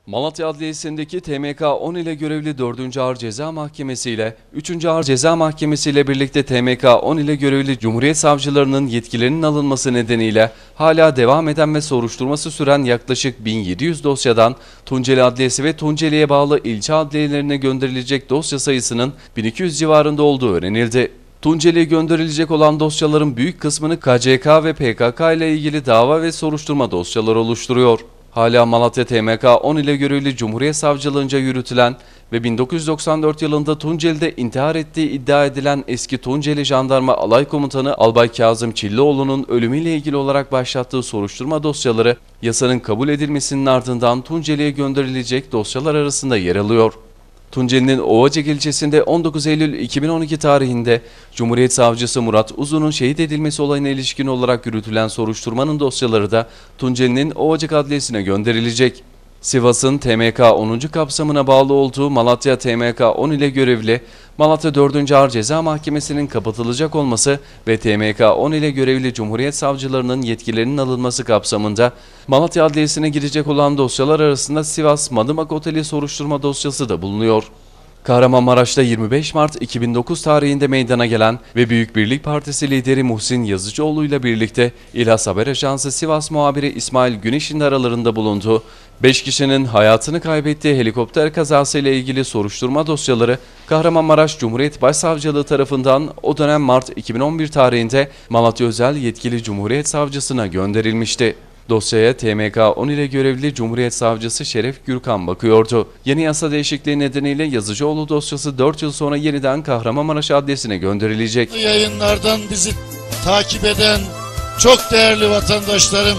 Malatya Adliyesi'ndeki TMK 10 ile görevli 4. Ağır Ceza Mahkemesi ile 3. Ağır Ceza Mahkemesi ile birlikte TMK 10 ile görevli Cumhuriyet Savcılarının yetkilerinin alınması nedeniyle hala devam eden ve soruşturması süren yaklaşık 1700 dosyadan Tunceli Adliyesi ve Tunceli'ye bağlı ilçe adliyelerine gönderilecek dosya sayısının 1200 civarında olduğu öğrenildi. Tunceli'ye gönderilecek olan dosyaların büyük kısmını KCK ve PKK ile ilgili dava ve soruşturma dosyaları oluşturuyor. Hala Malatya TMK 10 ile görevli Cumhuriyet Savcılığınca yürütülen ve 1994 yılında Tunceli'de intihar ettiği iddia edilen eski Tunceli Jandarma Alay Komutanı Albay Kazım Çillioğlu'nun ölümüyle ilgili olarak başlattığı soruşturma dosyaları yasanın kabul edilmesinin ardından Tunceli'ye gönderilecek dosyalar arasında yer alıyor. Tunceli'nin Ovacık ilçesinde 19 Eylül 2012 tarihinde Cumhuriyet Savcısı Murat Uzun'un şehit edilmesi olayına ilişkin olarak yürütülen soruşturmanın dosyaları da Tunceli'nin Ovacık Adliyesi'ne gönderilecek. Sivas'ın TMK 10. kapsamına bağlı olduğu Malatya TMK 10 ile görevli Malatya 4. Ağır Ceza Mahkemesi'nin kapatılacak olması ve TMK 10 ile görevli Cumhuriyet Savcılarının yetkilerinin alınması kapsamında Malatya Adliyesi'ne girecek olan dosyalar arasında Sivas Madımak Oteli soruşturma dosyası da bulunuyor. Kahramanmaraş'ta 25 Mart 2009 tarihinde meydana gelen ve Büyük Birlik Partisi lideri Muhsin Yazıcıoğlu ile birlikte İlhas Haber Ajansı Sivas muhabiri İsmail Güneş'in de aralarında bulunduğu 5 kişinin hayatını kaybettiği helikopter kazası ile ilgili soruşturma dosyaları Kahramanmaraş Cumhuriyet Başsavcılığı tarafından o dönem Mart 2011 tarihinde Malatya Özel Yetkili Cumhuriyet Savcısına gönderilmişti. Dosyaya TMK 10 ile görevli Cumhuriyet Savcısı Şeref Gürkan bakıyordu. Yeni yasa değişikliği nedeniyle Yazıcıoğlu dosyası 4 yıl sonra yeniden Kahramanmaraş Adliyesi'ne gönderilecek. Yayınlardan bizi takip eden çok değerli vatandaşlarım,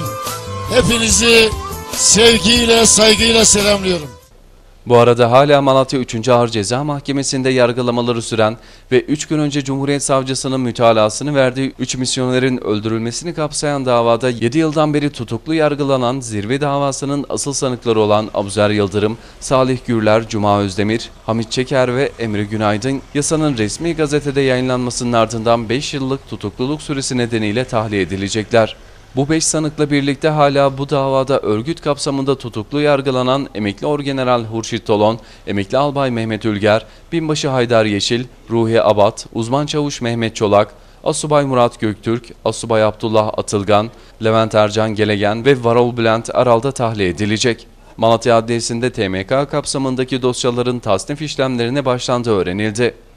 hepinizi sevgiyle, saygıyla selamlıyorum. Bu arada hala Malatya 3. Ağır Ceza Mahkemesi'nde yargılamaları süren ve 3 gün önce Cumhuriyet Savcısının mütalasını verdiği 3 misyonerin öldürülmesini kapsayan davada 7 yıldan beri tutuklu yargılanan zirve davasının asıl sanıkları olan Abuzer Yıldırım, Salih Gürler, Cuma Özdemir, Hamit Çeker ve Emre Günaydın yasanın resmi gazetede yayınlanmasının ardından 5 yıllık tutukluluk süresi nedeniyle tahliye edilecekler. Bu 5 sanıkla birlikte hala bu davada örgüt kapsamında tutuklu yargılanan Emekli Orgeneral Hurşit Tolon, Emekli Albay Mehmet Ülger, Binbaşı Haydar Yeşil, Ruhi Abat, Uzman Çavuş Mehmet Çolak, Asubay Murat Göktürk, Asubay Abdullah Atılgan, Levent Ercan Gelegen ve Varol Bülent Aral'da tahliye edilecek. Malatya Adliyesi'nde TMK kapsamındaki dosyaların tasnif işlemlerine başlandığı öğrenildi.